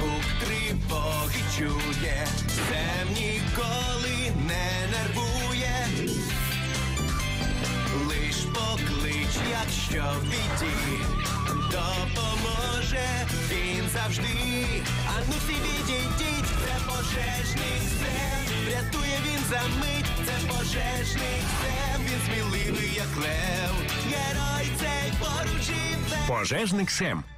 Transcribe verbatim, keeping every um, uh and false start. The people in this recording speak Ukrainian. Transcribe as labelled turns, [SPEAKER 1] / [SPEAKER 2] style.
[SPEAKER 1] звук тривоги чує, Сем ніколи не нервує. Лиш поклич, якщо в біді, допоможе він завжди. А ну всі відійдіть, це пожежний Сем, рятує він за мить, це пожежний Сем, він сміливий, як лев, герой цей поруч живе.
[SPEAKER 2] Пожежник Сем.